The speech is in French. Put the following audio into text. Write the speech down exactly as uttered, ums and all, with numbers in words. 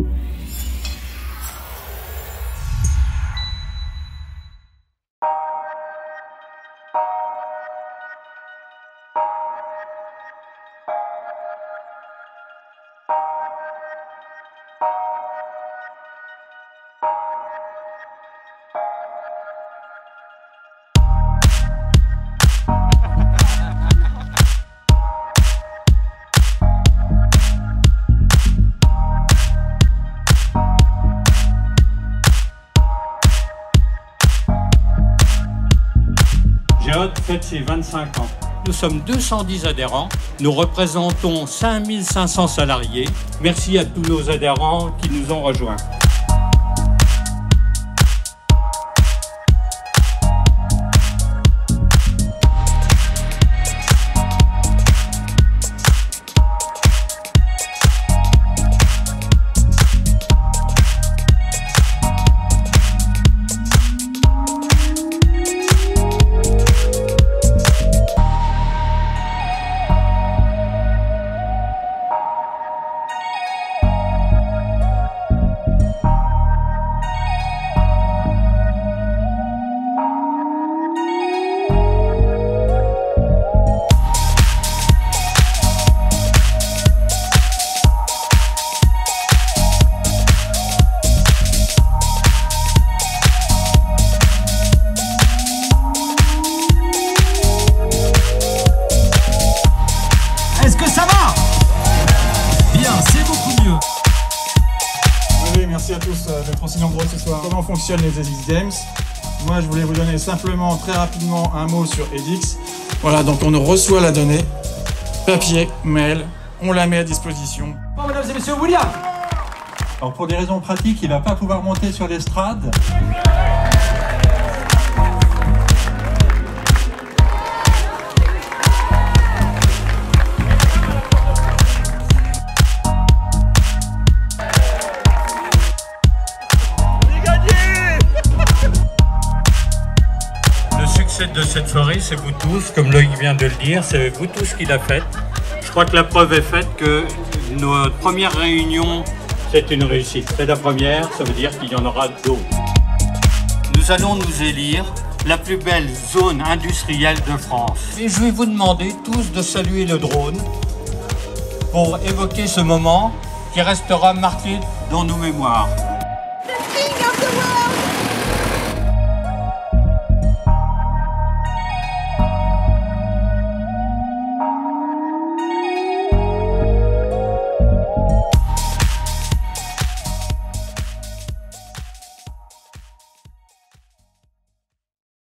Géode fête ses vingt-cinq ans. Nous sommes deux cent dix adhérents, nous représentons cinq mille cinq cents salariés. Merci à tous nos adhérents qui nous ont rejoints. Est-ce que ça va? Bien, c'est beaucoup mieux. Oui, merci à tous d'être aussi nombreux ce soir. Comment fonctionnent les Edix Games? Moi, je voulais vous donner simplement, très rapidement, un mot sur Edix. Voilà, donc on reçoit la donnée, papier, mail, on la met à disposition. Bon, mesdames et messieurs, William. Alors pour des raisons pratiques, il ne va pas pouvoir monter sur l'estrade. Le succès de cette soirée, c'est vous tous, comme Loïc vient de le dire, c'est vous tous qui l'a fait. Je crois que la preuve est faite que notre première réunion, c'est une réussite. C'est la première, ça veut dire qu'il y en aura d'autres. Nous allons nous élire la plus belle zone industrielle de France. Et je vais vous demander tous de saluer le drone pour évoquer ce moment qui restera marqué dans nos mémoires.